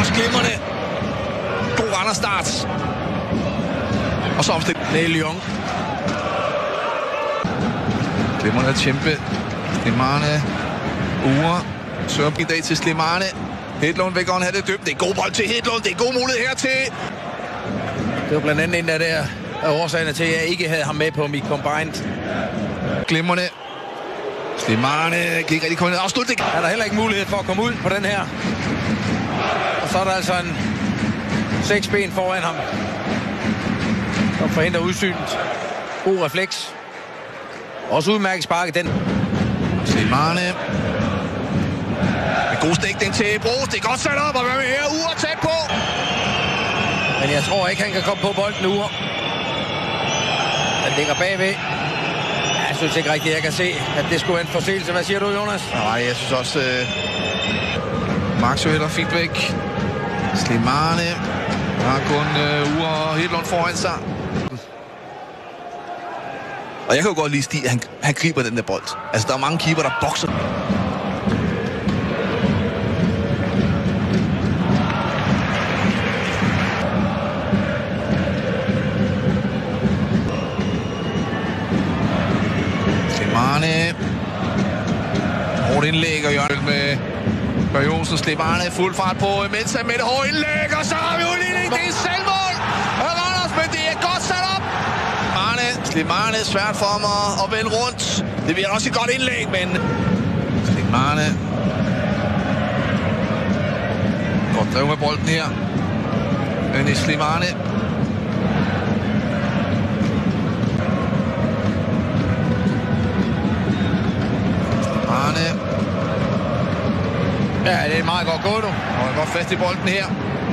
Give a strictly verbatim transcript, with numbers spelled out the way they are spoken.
Også glimrende. God Randers-start. Og så omstilling. Det er Lyon. Glimrende at kæmpe. Slimane. Ure. Søger i dag til Slimane. Hedlund vil gerne have det dømt. Det er god bold til Hedlund. Det er god mulighed hertil. Det var blandt andet en af der af årsagerne til, at jeg ikke havde ham med på mit combined. Glimrende. Slimane gik rigtig kun ned. Afslut det. Han har heller ikke mulighed for at komme ud på den her. Og så er der altså en seks ben foran ham, som forhindrer udsynet. God refleks. Også udmærket sparket den. Slimane. En god stikning til Bros. Det er godt sat op, og hvad med her? Ure tæt på. Men jeg tror ikke, han kan komme på bolden Ure. Den ligger bagved. Jeg synes ikke rigtigt, jeg kan se, at det skulle en forseelse. Hvad siger du, Jonas? Nej, jeg synes også, uh, Max Høller fik væk. Slimane har kun uh, Ure og Hedlund foran sig. Og jeg kan jo godt lide Stig, at han, han griber den der bold. Altså, der er mange keeper, der bokser. Slimane. Hårdt indlæg og Jørgen med Børge Jonsen. Slimane fuld fart på Mensa med det hårde indlæg. Og så har vi udligning. Det er selvmål. Og Randers, men det er godt sat op. Slimane. Slimane. Svært for mig at vende rundt. Det bliver også et godt indlæg, men Slimane. Godt drev med bolden her. Men Slimane. Ja, det er meget godt gået, du. Og godt fast i bolden her.